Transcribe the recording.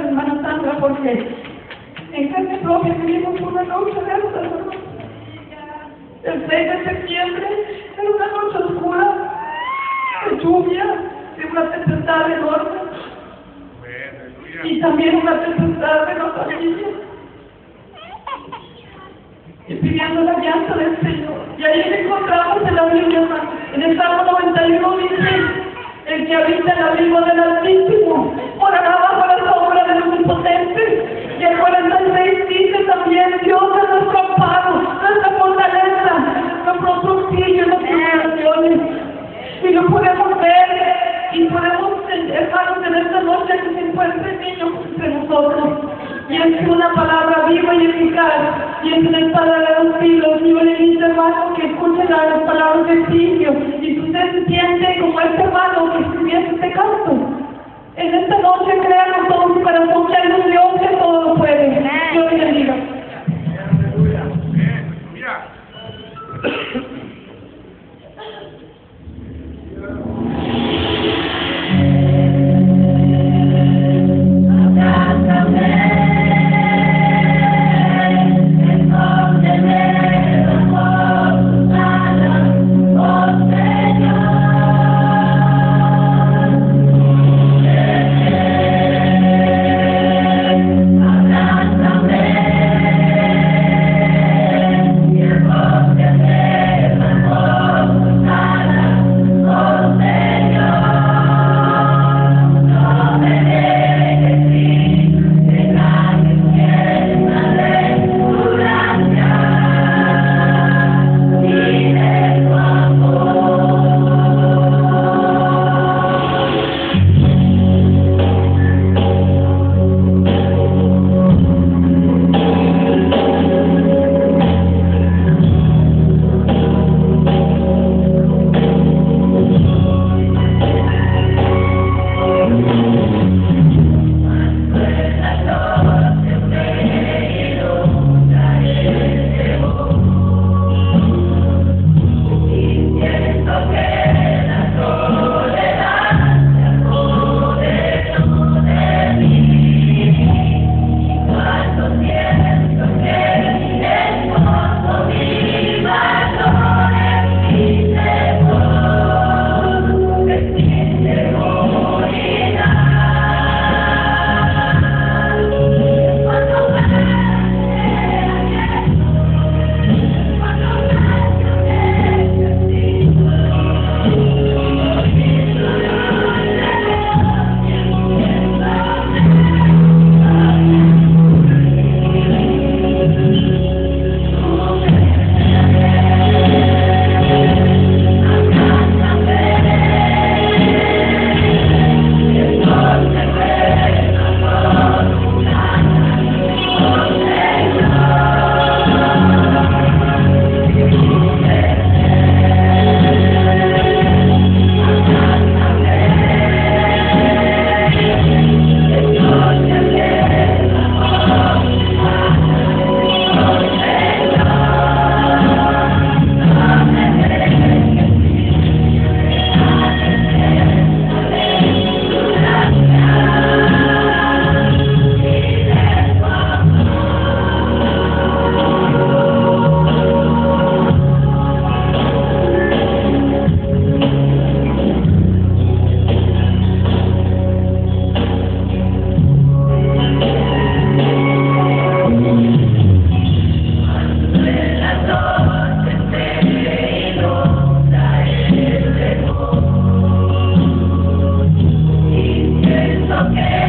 Semana Santa, porque en carne propia vivimos una noche de estas. El 6 de septiembre era una noche oscura, de lluvia, de una tempestad enorme, y también una tempestad de los familias, y pidiendo la alianza del Señor. Y ahí encontramos en la Biblia, en el Salmo 91 dice: el que habita en el abrigo del Altísimo morará bajo la sombra del Omnipotente. Y el 46 dice también: Dios es nuestro amparo, nuestra fortaleza, nuestro auxilio en las tribulaciones. Y lo podemos ver y podemos, hermanos, en esta noche que se encuentre el niño entre nosotros. Y es una palabra viva y eficaz, y es una espada de dos filos. Y yo le digo, hermano, que escuche las palabras de Silvio, y si usted se siente como este hermano que escribiese este canto, en esta noche crean con todo su corazón que hay un Dios que todo lo puede. Dios le bendiga. Okay.